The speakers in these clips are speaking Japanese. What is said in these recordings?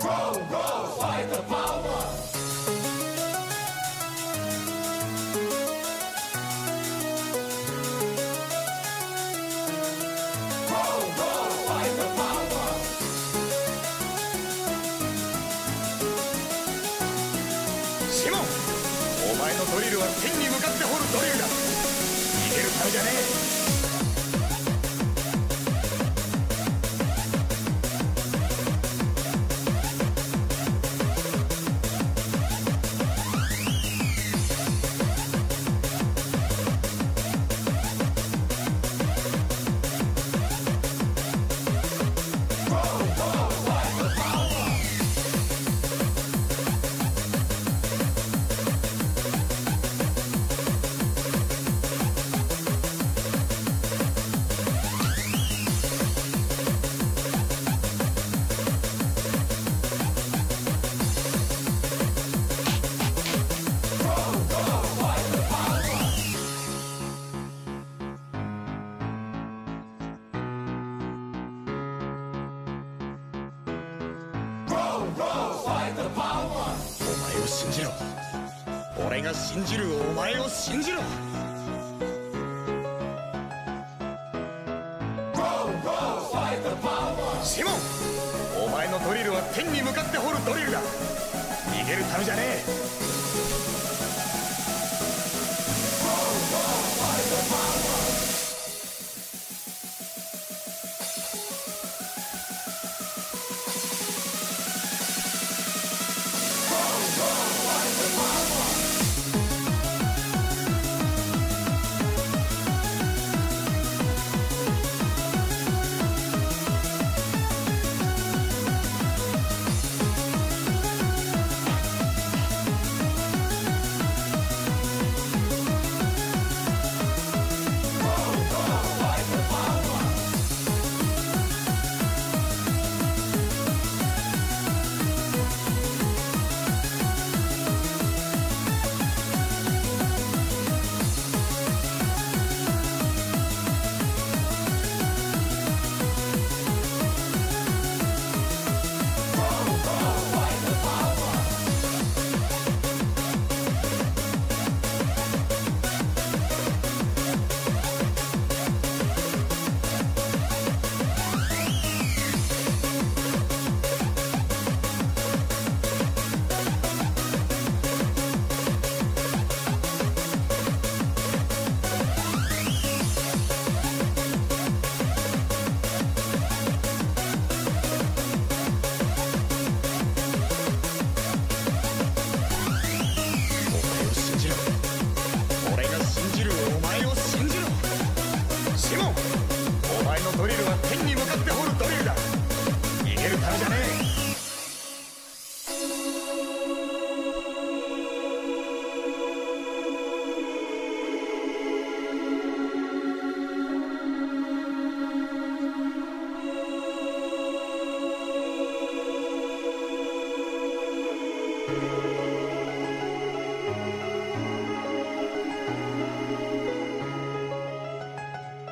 シモン、お前のドリルは天に向かって掘るドリルだ。逃げるためじゃねえ。お前を信じろ。俺が信じるお前を信じろ。シモン、お前のドリルは天に向かって掘るドリルだ。逃げるためじゃねえ。ドリルは天に向かって掘るドリルだ。逃げるためじゃねえ。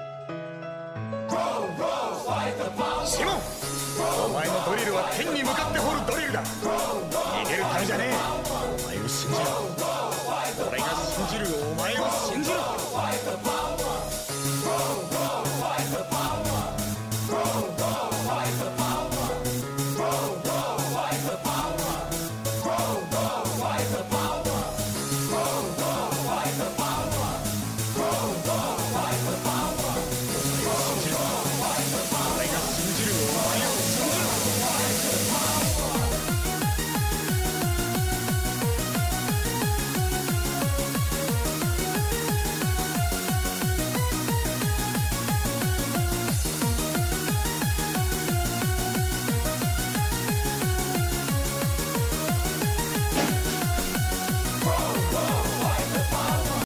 シモン、お前のドリルは天に向かって